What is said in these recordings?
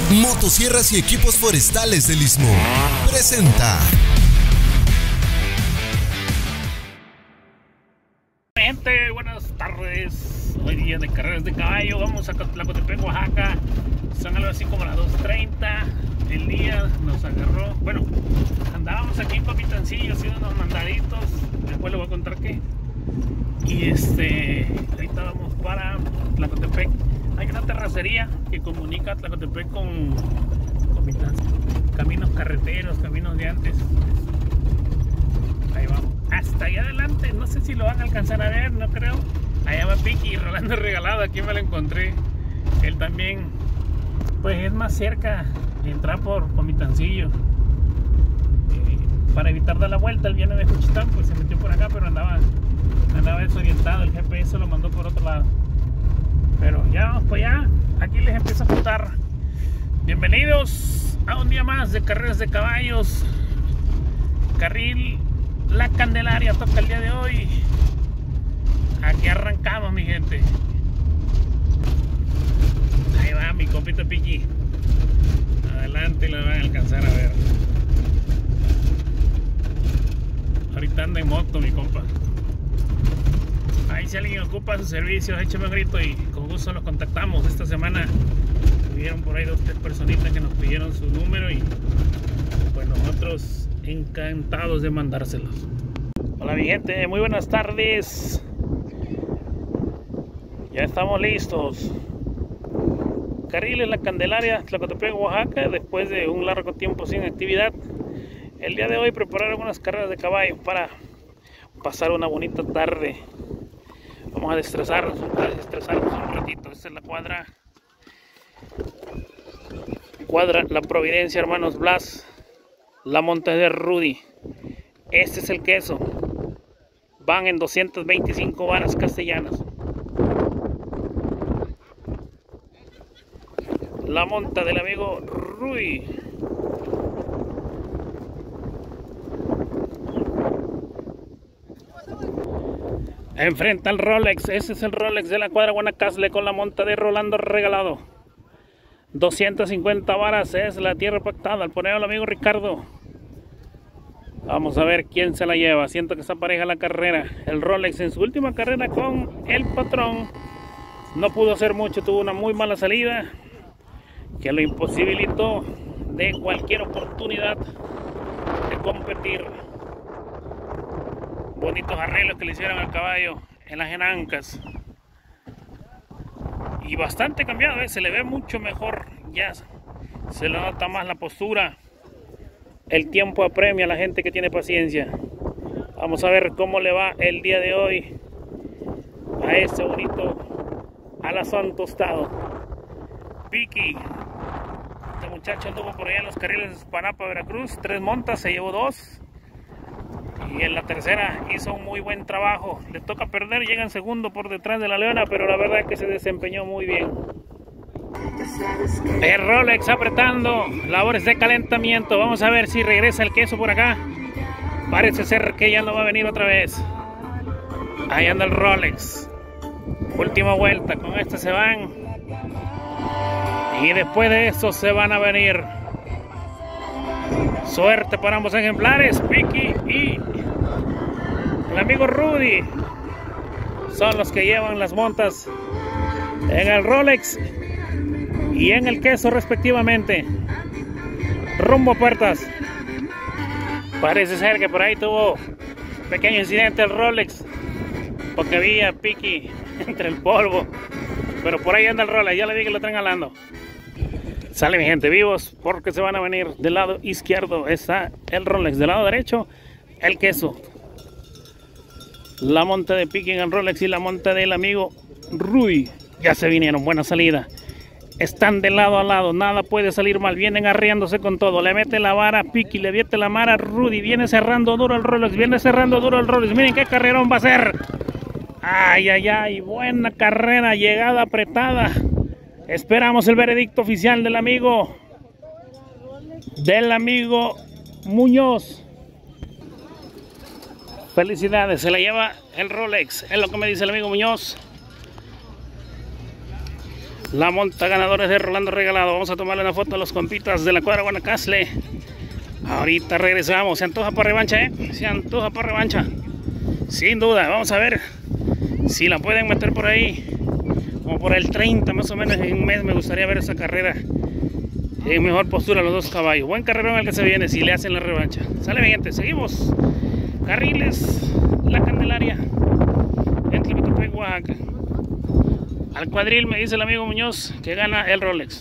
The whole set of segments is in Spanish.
Motosierras y equipos forestales del Istmo presenta. Gente, buenas tardes. Hoy día de carreras de caballo. Vamos a Tlacotepec, Oaxaca. Son algo así como las 2:30 del día. Nos agarró. Bueno, andábamos aquí en Papitancillo haciendo unos mandaditos. Después les voy a contar qué. Y ahorita vamos para Tlacotepec. Hay una terracería que comunica Tlacotepec con caminos carreteros, caminos de antes. Ahí vamos. Hasta allá adelante, no sé si lo van a alcanzar a ver, no creo. Allá va Piki, Rolando Regalado, aquí me lo encontré. Él también, pues es más cerca entrar por Comitancillo. Para evitar dar la vuelta, él viene de Juchitán, pues se metió por acá, pero andaba desorientado. El GPS lo mandó por otro lado. Pero ya vamos para allá. Aquí les empiezo a contar. Bienvenidos a un día más de carreras de caballos. Carril La Candelaria toca el día de hoy. Aquí arrancamos, mi gente. Ahí va mi compito Piki. Adelante lo van a alcanzar a ver. Ahorita anda en moto mi compa. Ahí si alguien ocupa sus servicios, échame un grito y con gusto los contactamos. Esta semana tuvieron por ahí 2 o 3 personitas que nos pidieron su número y pues nosotros encantados de mandárselos. Hola mi gente, muy buenas tardes. Ya estamos listos. Carriles La Candelaria, Tlacotepec, Oaxaca. Después de un largo tiempo sin actividad, el día de hoy prepararon unas carreras de caballo para pasar una bonita tarde. Vamos a desestresarnos un ratito. Esta es la cuadra La Providencia, hermanos Blas, la monta de Rudy. Este es el queso. Van en 225 varas castellanas. La monta del amigo Rudy. Enfrenta al Rolex. Ese es el Rolex de la cuadra Guanacastle con la monta de Rolando Regalado. 250 varas es la tierra pactada. Al poner al amigo Ricardo. Vamos a ver quién se la lleva. Siento que está pareja la carrera. El Rolex en su última carrera con el patrón no pudo hacer mucho. Tuvo una muy mala salida que lo imposibilitó de cualquier oportunidad de competir. Bonitos arreglos que le hicieron al caballo en las enancas. Y bastante cambiado, se le ve mucho mejor. Ya se le nota más la postura. El tiempo apremia a la gente que tiene paciencia. Vamos a ver cómo le va el día de hoy a este bonito alazán tostado. Piki. Este muchacho anduvo por allá en los carriles de Espanapa, Veracruz. 3 montas, se llevó 2. Y en la tercera hizo un muy buen trabajo. Le toca perder, llega en segundo por detrás de la Leona, pero la verdad es que se desempeñó muy bien. El Rolex apretando, labores de calentamiento. Vamos a ver si regresa el queso por acá. Parece ser que ya no va a venir otra vez. Ahí anda el Rolex. Última vuelta, con este se van. Y después de eso se van a venir. Suerte para ambos ejemplares, Piki y el amigo Rudy. Son los que llevan las montas en el Rolex y en el queso respectivamente. Rumbo a puertas. Parece ser que por ahí tuvo pequeño incidente el Rolex, porque había Piki entre el polvo. Pero por ahí anda el Rolex, ya le dije que lo traen jalando. Sale mi gente, vivos, porque se van a venir. Del lado izquierdo está el Rolex, del lado derecho el queso. La monta de Piki en el Rolex y la monta del amigo Rudy. Ya se vinieron, buena salida. Están de lado a lado, nada puede salir mal. Vienen arriándose con todo. Le mete la vara a Piki, le mete la vara a Rudy. Viene cerrando duro el Rolex, viene cerrando duro el Rolex. Miren qué carrerón va a ser. Ay, ay, ay, buena carrera, llegada apretada. Esperamos el veredicto oficial del amigo Muñoz. Felicidades, se la lleva el Rolex, es lo que me dice el amigo Muñoz. La monta ganadora es de Rolando Regalado. Vamos a tomarle una foto a los compitas de la cuadra Guanacaste. Ahorita regresamos. Se antoja para revancha, Se antoja para revancha. Sin duda. Vamos a ver si la pueden meter por ahí. Como por el 30 más o menos en un mes. Me gustaría ver esa carrera en mejor postura los dos caballos. Buen carrerón el que se viene si le hacen la revancha. Sale mi gente. Seguimos. Carriles La Candelaria entre Metepec, Oaxaca. Al cuadril me dice el amigo Muñoz que gana el Rolex.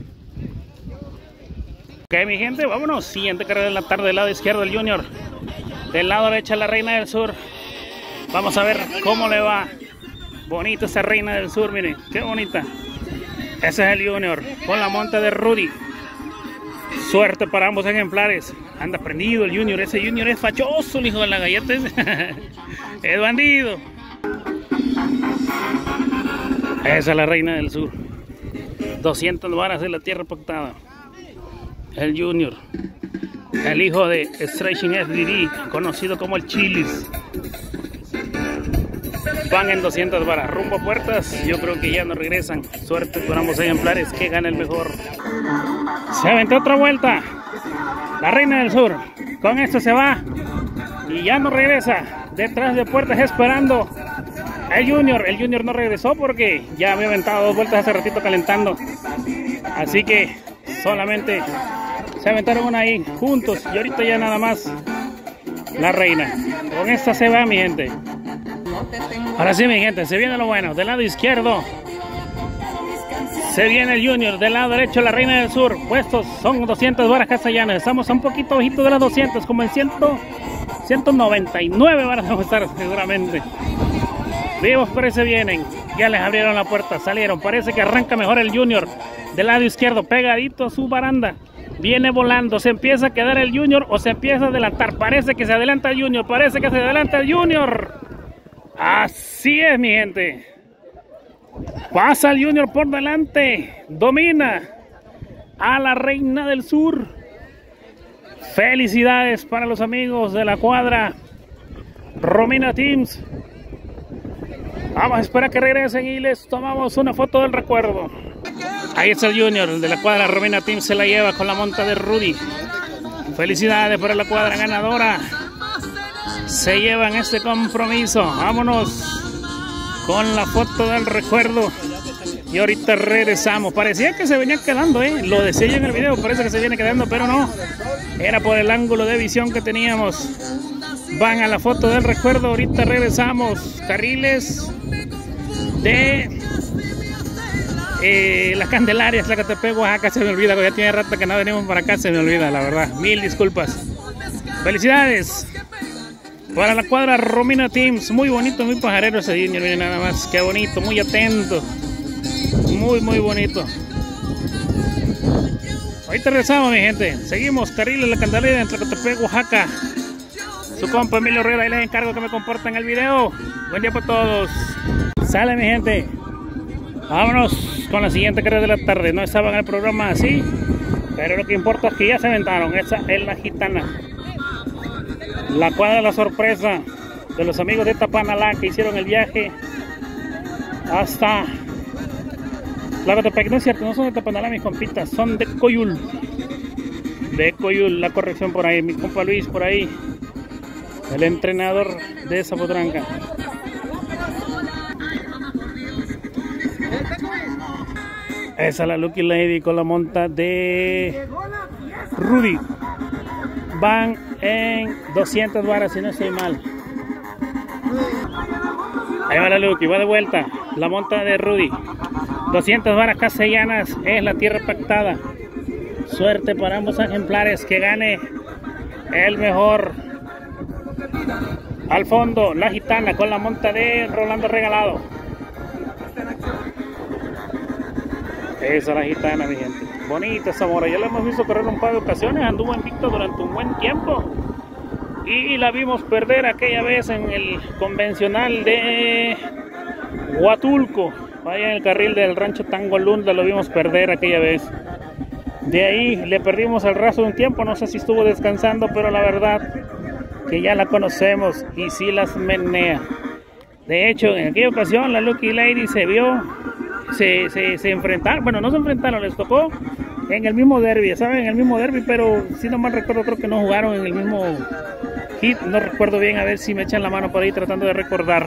Ok, mi gente, vámonos. Siguiente carrera de la tarde, del lado izquierdo el Junior. Del lado derecho la Reina del Sur. Vamos a ver cómo le va. Bonita esa Reina del Sur, miren, qué bonita. Ese es el Junior, con la monta de Rudy. Suerte para ambos ejemplares. Anda prendido el Junior, ese Junior es fachoso, el hijo de la galleta. Es bandido. Esa es la Reina del Sur. 200 varas de la tierra pactada. El Junior. El hijo de Stretching FDD, conocido como el Chilis. Van en 200 varas. Rumbo a puertas. Yo creo que ya no regresan. Suerte por ambos ejemplares. Que gana el mejor. Se aventó otra vuelta. La Reina del Sur. Con esto se va. Y ya no regresa. Detrás de puertas esperando. El Junior no regresó porque ya había aventado 2 vueltas hace ratito calentando. Así que solamente se aventaron una ahí juntos. Y ahorita ya nada más la Reina. Con esta se va mi gente. Ahora sí mi gente, se viene lo bueno. Del lado izquierdo se viene el Junior. Del lado derecho la Reina del Sur. Puestos son 200 varas castellanas. Estamos a un poquito bajito de las 200. Como en 199 varas vamos a estar seguramente. Vivos pero se vienen. Ya les abrieron la puerta, salieron. Parece que arranca mejor el Junior. Del lado izquierdo, pegadito a su baranda. Viene volando. Se empieza a quedar el Junior o se empieza a adelantar. Parece que se adelanta el Junior. Parece que se adelanta el Junior. Así es mi gente. Pasa el Junior por delante. Domina a la Reina del Sur. Felicidades para los amigos de la cuadra Romina Teams. Vamos a esperar que regresen y les tomamos una foto del recuerdo. Ahí está el Junior, el de la cuadra Romina Team, se la lleva con la monta de Rudy. Felicidades para la cuadra ganadora. Se llevan este compromiso. Vámonos con la foto del recuerdo. Y ahorita regresamos. Parecía que se venía quedando, lo decía yo en el video, parece que se viene quedando, pero no. Era por el ángulo de visión que teníamos. Van a la foto del recuerdo, ahorita regresamos. Carriles de La Candelaria, Tlacatepec, Oaxaca. Se me olvida, ya tiene rato que no venimos para acá, se me olvida, la verdad. Mil disculpas. Felicidades para la cuadra Romina Teams. Muy bonito, muy pajarero ese Junior, miren nada más. Qué bonito, muy atento. Muy, muy bonito. Ahorita regresamos, mi gente. Seguimos, Carriles La Candelaria en Tlacatepec, Oaxaca. Su compa Emilio Herrera, y les encargo que me compartan el video. Buen día para todos. Sale mi gente. Vámonos con la siguiente carrera de la tarde. No estaban en el programa así, pero lo que importa es que ya se aventaron. Esa es la Gitana. La cuadra de la sorpresa de los amigos de Tapanalá que hicieron el viaje hasta Tlacatepec. No es cierto, no son de Tapanalá mis compitas, son de Coyul. De Coyul, la corrección por ahí. Mi compa Luis por ahí, el entrenador de esa potranca. Esa es la Lucky Lady con la monta de Rudy. Van en 200 varas si no estoy mal. Ahí va la Lucky, va de vuelta. La monta de Rudy. 200 varas castellanas es la tierra pactada. Suerte para ambos ejemplares, que gane el mejor. Al fondo, la Gitana con la monta de Rolando Regalado. Esa es la Gitana, mi gente. Bonita esa mora. Ya la hemos visto correr un par de ocasiones. Anduvo invicto durante un buen tiempo. Y la vimos perder aquella vez en el convencional de Huatulco. Allá en el carril del rancho Tangolunda lo vimos perder aquella vez. De ahí le perdimos el rastro un tiempo. No sé si estuvo descansando, pero la verdad que ya la conocemos y sí las menea. De hecho, en aquella ocasión la Lucky Lady se vio se enfrentaron, bueno, no se enfrentaron, les tocó en el mismo derby, ¿saben? En el mismo derby, pero si no mal recuerdo, creo que no jugaron en el mismo hit, no recuerdo bien, a ver si me echan la mano por ahí tratando de recordar.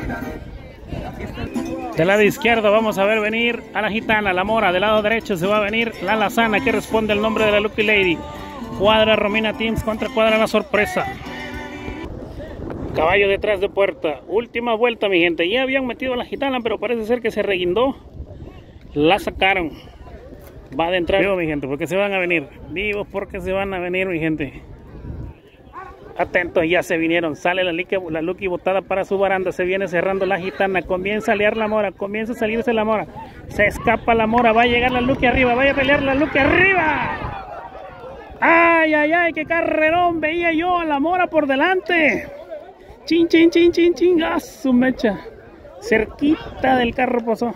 Del lado izquierdo vamos a ver venir a la Gitana, la Mora. Del lado derecho se va a venir la Lazana, que responde al nombre de la Lucky Lady. Cuadra Romina Teams contra cuadra La Sorpresa. Caballo detrás de puerta. Última vuelta, mi gente. Ya habían metido a la Gitana, pero parece ser que se reguindó. La sacaron. Va a entrar. Vivo, mi gente, porque se van a venir. Vivos porque se van a venir, mi gente. Atentos, ya se vinieron. Sale la Lucky botada para su baranda. Se viene cerrando la Gitana. Comienza a liar la Mora. Comienza a salirse la Mora. Se escapa la Mora. Va a llegar la Lucky arriba. Vaya a pelear la Lucky arriba. Ay, ay, ay. Qué carrerón. Veía yo a la Mora por delante. Chin, chin, chin, chin, chin. ¡Ah, su mecha! Cerquita del carro pasó.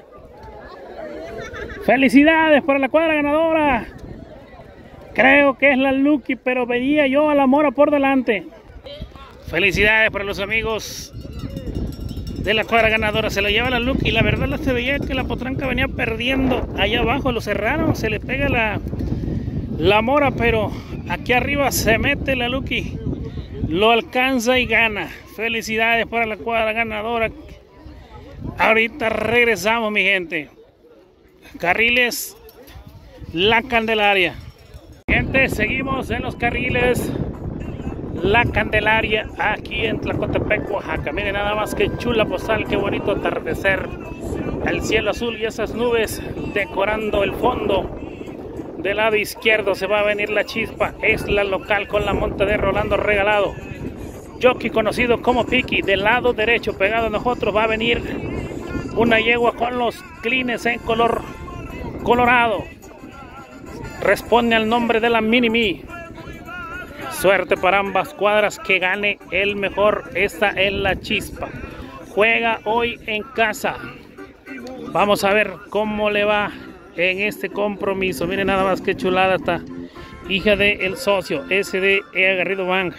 Felicidades para la cuadra ganadora. Creo que es la Lucky, pero veía yo a la Mora por delante. Felicidades para los amigos de la cuadra ganadora. Se lo lleva la Lucky. La verdad se veía que la potranca venía perdiendo. Allá abajo lo cerraron. Se le pega la Mora, pero aquí arriba se mete la Lucky. Lo alcanza y gana. Felicidades para la cuadra ganadora. Ahorita regresamos, mi gente. Carriles La Candelaria. Gente, seguimos en los carriles La Candelaria, aquí en Tlacotepec, Oaxaca. Miren nada más que chula postal, qué bonito atardecer. El cielo azul y esas nubes decorando el fondo. Del lado izquierdo se va a venir la Chispa, es la local con la monta de Rolando Regalado. Jockey conocido como Piki. Del lado derecho pegado a nosotros va a venir una yegua con los clines en color colorado. Responde al nombre de la Mini Me. Suerte para ambas cuadras, que gane el mejor. Esta es la Chispa. Juega hoy en casa. Vamos a ver cómo le va en este compromiso. Miren nada más que chulada esta hija de el socio SD Garrido Bank.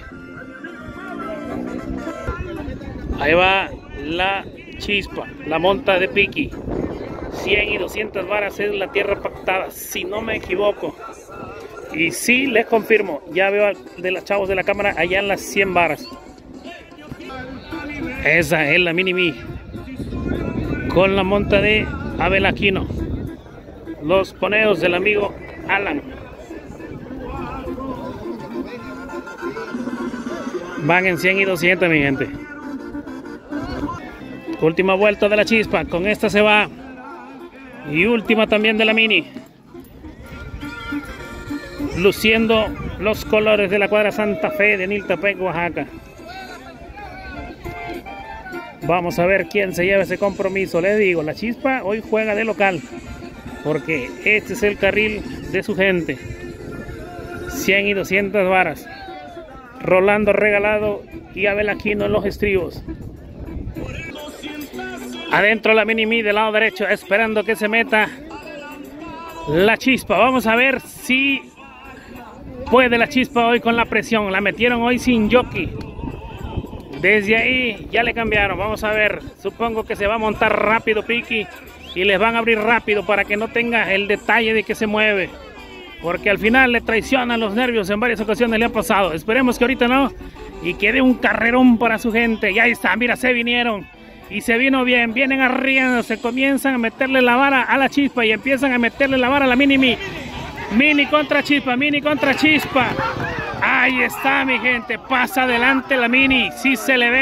Ahí va la Chispa, la monta de Piki. 100 y 200 varas es la tierra pactada, si no me equivoco. Y sí, les confirmo, ya veo de los chavos de la cámara allá en las 100 varas. Esa es la Mini Me, con la monta de Abel Aquino. Los poneos del amigo Alan. Van en 100 y 200, mi gente. Última vuelta de la Chispa, con esta se va. Y última también de la Mini. Luciendo los colores de la cuadra Santa Fe de Niltepec, Oaxaca. Vamos a ver quién se lleva ese compromiso. Les digo, la Chispa hoy juega de local, porque este es el carril de su gente. 100 y 200 varas. Rolando Regalado y Abel Aquino en los estribos. Adentro la Mini Me del lado derecho, esperando que se meta la Chispa. Vamos a ver si puede la Chispa hoy con la presión. La metieron hoy sin jockey. Desde ahí ya le cambiaron. Vamos a ver. Supongo que se va a montar rápido Piki y les van a abrir rápido para que no tenga el detalle de que se mueve. Porque al final le traicionan los nervios. En varias ocasiones le ha pasado. Esperemos que ahorita no. Y quede un carrerón para su gente. Y ahí está. Mira, se vinieron. Y se vino bien, vienen arriba, se comienzan a meterle la vara a la Chispa y empiezan a meterle la vara a la Mini Me. Mini contra Chispa, Mini contra Chispa. Ahí está, mi gente, pasa adelante la Mini, sí se le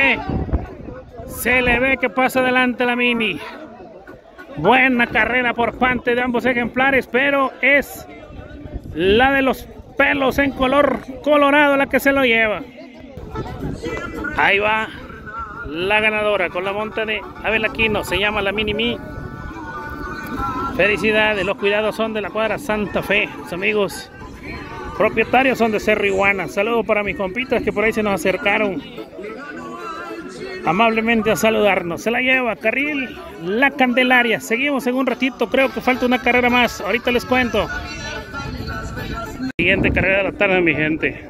ve que pasa adelante la Mini. Buena carrera por parte de ambos ejemplares, pero es la de los pelos en color colorado la que se lo lleva. Ahí va la ganadora con la monta de Abel Aquino, se llama la Mini Me. Felicidades, los cuidados son de la cuadra Santa Fe. Los amigos propietarios son de Cerro Iguana. Saludos para mis compitas que por ahí se nos acercaron amablemente a saludarnos. Se la lleva carril La Candelaria. Seguimos en un ratito, creo que falta una carrera más, ahorita les cuento. Siguiente carrera de la tarde, mi gente.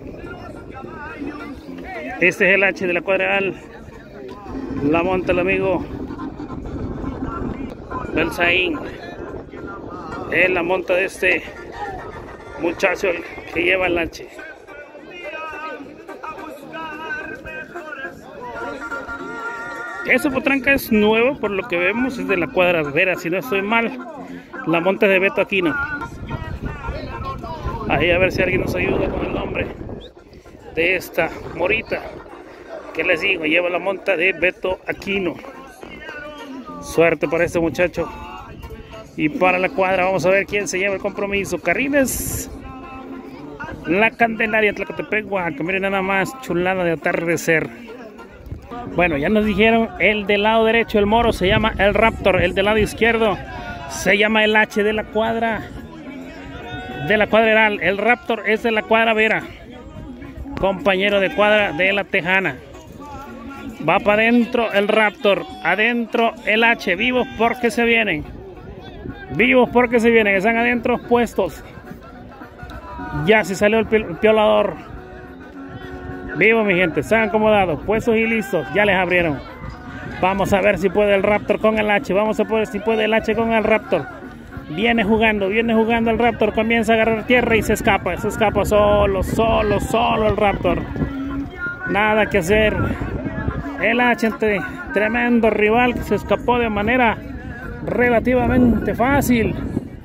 Este es el H de la cuadra. La monta el amigo Belsaín. Es la monta de este muchacho que lleva el H. Esa potranca es nuevo, por lo que vemos, es de la cuadra Vera, si no estoy mal. La monta de Beto Aquino. Ahí a ver si alguien nos ayuda con el nombre de esta morita. Que les digo, lleva la monta de Beto Aquino. Suerte para este muchacho. Y para la cuadra vamos a ver quién se lleva el compromiso. Carriles La Candelaria, Tlacotepec, Oaxaca. Miren nada más, chulada de atardecer. Bueno, ya nos dijeron, el del lado derecho, el moro, se llama el Raptor. El del lado izquierdo se llama el H de la cuadra. De la cuadra Heral. El Raptor es de la cuadra Vera. Compañero de cuadra de la Tejana. Va para adentro el Raptor. Adentro el H. Vivos porque se vienen. Vivos porque se vienen. Están adentro puestos. Ya se salió el piolador. Vivo, mi gente. Están acomodados. Puestos y listos. Ya les abrieron. Vamos a ver si puede el Raptor con el H. Vamos a ver si puede el H con el Raptor. Viene jugando el Raptor. Comienza a agarrar tierra y se escapa. Se escapa solo el Raptor. Nada que hacer. El H, tremendo rival que se escapó de manera relativamente fácil.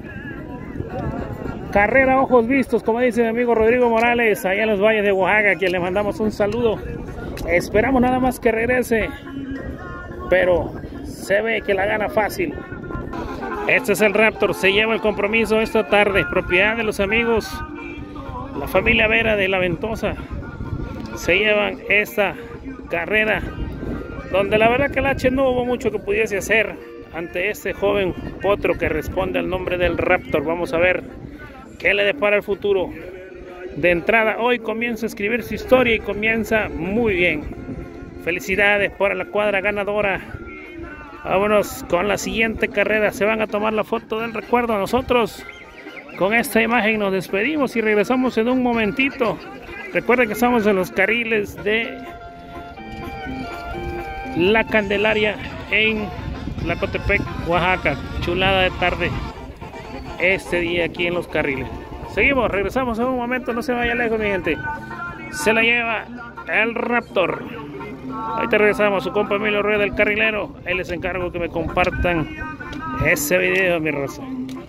Carrera ojos vistos, como dice mi amigo Rodrigo Morales, allá en los valles de Oaxaca, a quien le mandamos un saludo. Esperamos nada más que regrese, pero se ve que la gana fácil. Este es el Raptor, se lleva el compromiso esta tarde, propiedad de los amigos, la familia Vera de La Ventosa. Se llevan esta carrera, donde la verdad que el H no hubo mucho que pudiese hacer ante este joven potro que responde al nombre del Raptor. Vamos a ver qué le depara el futuro. De entrada, hoy comienza a escribir su historia y comienza muy bien. Felicidades para la cuadra ganadora. Vámonos con la siguiente carrera. Se van a tomar la foto del recuerdo. Nosotros con esta imagen nos despedimos y regresamos en un momentito. Recuerden que estamos en los carriles de La Candelaria en Tlacotepec, Oaxaca. Chulada de tarde este día aquí en los carriles. Seguimos, regresamos en un momento, no se vaya lejos, mi gente. Se la lleva el Raptor. Ahorita regresamos, su compa Emilio Rueda, del carrilero. Ahí les encargo que me compartan ese video, mi raza.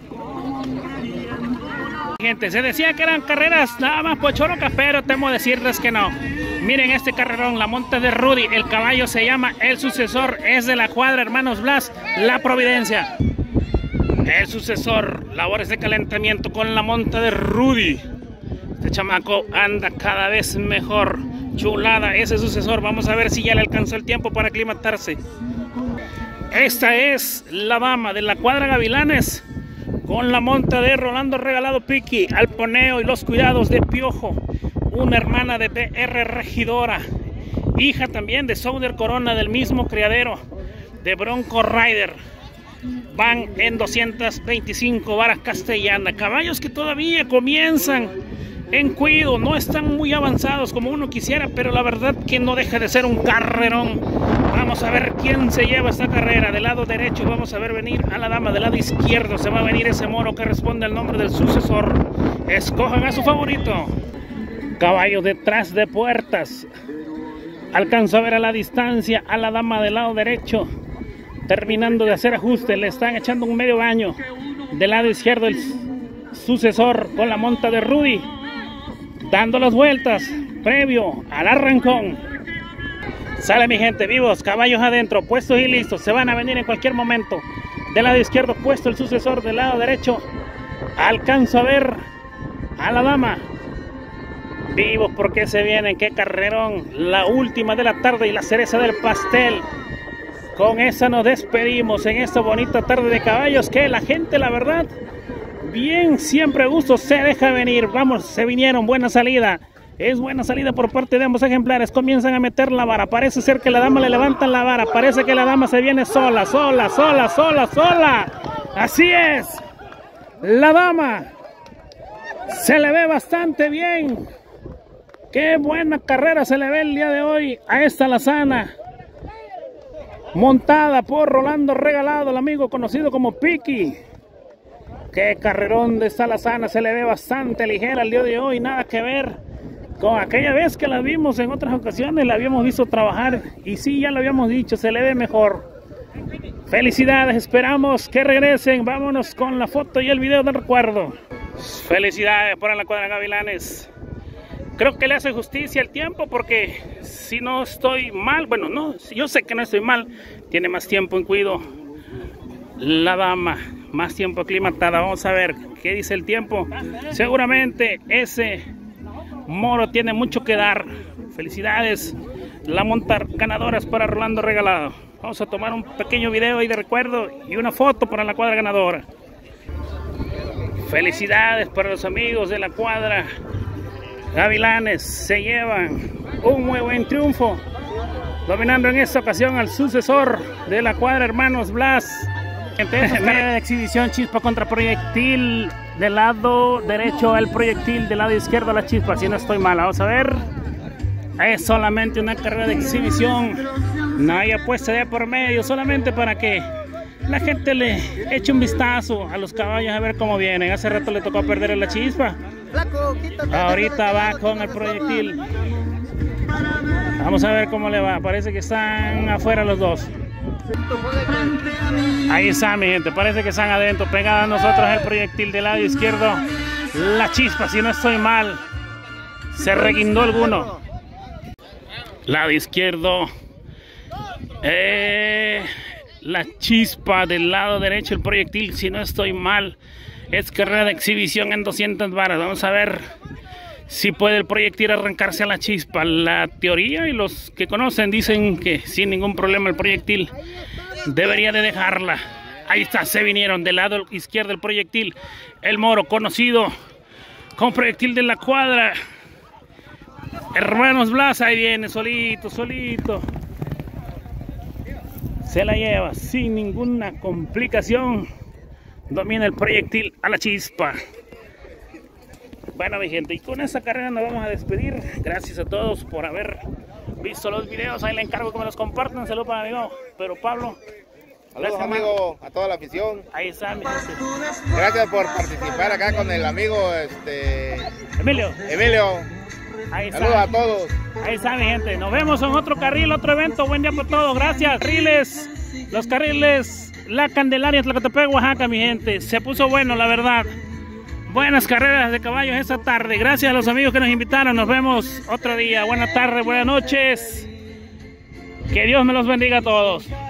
Gente, se decía que eran carreras nada más pochorocas, pero temo decirles que no. Miren este carrerón, la monta de Rudy. El caballo se llama El Sucesor. Es de la cuadra Hermanos Blas, La Providencia. El Sucesor, labores de calentamiento con la monta de Rudy. Este chamaco anda cada vez mejor. Chulada ese Sucesor. Vamos a ver si ya le alcanzó el tiempo para aclimatarse. Esta es la dama de la cuadra Gavilanes, con la monta de Rolando Regalado Piqui, al poneo y los cuidados de Piojo. Una hermana de PR Regidora, hija también de Souder Corona, del mismo criadero de Bronco Rider. Van en 225 varas castellana. Caballos que todavía comienzan en cuido, no están muy avanzados como uno quisiera, pero la verdad que no deja de ser un carrerón. Vamos a ver quién se lleva esta carrera. Del lado derecho vamos a ver venir a la dama. Del lado izquierdo se va a venir ese moro que responde al nombre del Sucesor. Escojan a su favorito. Caballos detrás de puertas. Alcanzo a ver a la distancia a la dama del lado derecho, terminando de hacer ajuste. Le están echando un medio baño. Del lado izquierdo el Sucesor con la monta de Rudy, dando las vueltas previo al arrancón. Sale mi gente, vivos, caballos adentro, puestos y listos. Se van a venir en cualquier momento. Del lado izquierdo puesto el Sucesor. Del lado derecho alcanzo a ver a la dama. Vivos porque se vienen. Qué carrerón. La última de la tarde y la cereza del pastel. Con esa nos despedimos en esta bonita tarde de caballos, que la gente, la verdad, bien, siempre a gusto se deja venir. Vamos, se vinieron, buena salida. Es buena salida por parte de ambos ejemplares. Comienzan a meter la vara. Parece ser que la dama le levantan la vara. Parece que la dama se viene sola. Así es. La dama se le ve bastante bien. Qué buena carrera se le ve el día de hoy a esta alazana. montada por Rolando Regalado, el amigo conocido como Piki. Qué carrerón de Salazana, se le ve bastante ligera el día de hoy, nada que ver con aquella vez que la vimos en otras ocasiones, la habíamos visto trabajar y sí, ya lo habíamos dicho, se le ve mejor. Felicidades, esperamos que regresen, vámonos con la foto y el video del recuerdo. Felicidades para la cuadra Gavilanes. Creo que le hace justicia el tiempo porque si no estoy mal, bueno, no, yo sé que no estoy mal, tiene más tiempo en cuido la dama, más tiempo aclimatada. Vamos a ver qué dice el tiempo. Seguramente ese moro tiene mucho que dar. Felicidades, la monta ganadoras para Rolando Regalado. Vamos a tomar un pequeño video ahí de recuerdo y una foto para la cuadra ganadora. Felicidades para los amigos de la cuadra Gavilanes, se llevan un muy buen triunfo, dominando en esta ocasión al sucesor de la cuadra Hermanos Blas. Media de exhibición, chispa contra proyectil, del lado derecho el proyectil, del lado izquierdo la chispa, si no estoy mal. Vamos a ver, es solamente una carrera de exhibición, no hay apuesta de por medio, solamente para que la gente le eche un vistazo a los caballos a ver cómo vienen. Hace rato le tocó perder la chispa, ahorita va con el proyectil. Vamos a ver cómo le va, parece que están afuera los dos. Ahí está mi gente, parece que están adentro, pegada a nosotros el proyectil del lado izquierdo. La chispa, si no estoy mal, se reguindó alguno. Lado izquierdo, la chispa del lado derecho, el proyectil, si no estoy mal. Es carrera de exhibición en 200 varas. Vamos a ver si puede el proyectil arrancarse a la chispa. La teoría y los que conocen dicen que sin ningún problema el proyectil debería de dejarla. Ahí está, se vinieron del lado izquierdo el proyectil. El moro, conocido como proyectil de la cuadra Hermanos Blas, ahí viene, solito, solito. Se la lleva sin ninguna complicación. Domina el proyectil a la chispa. Bueno mi gente, y con esta carrera nos vamos a despedir. Gracias a todos por haber visto los videos. Ahí le encargo que me los compartan. Saludos para mi amigo Pedro Pablo. Saludos amigo a toda la afición. Ahí está mi gente. Gracias por participar acá con el amigo Emilio. Ahí está. Saludos a todos. Ahí está mi gente. Nos vemos en otro carril, otro evento. Buen día por todos. Gracias. Carriles, los carriles La Candelaria, Tlacotepec, Oaxaca, mi gente. Se puso bueno, la verdad. Buenas carreras de caballos esta tarde. Gracias a los amigos que nos invitaron. Nos vemos otro día. Buenas tardes, buenas noches. Que Dios me los bendiga a todos.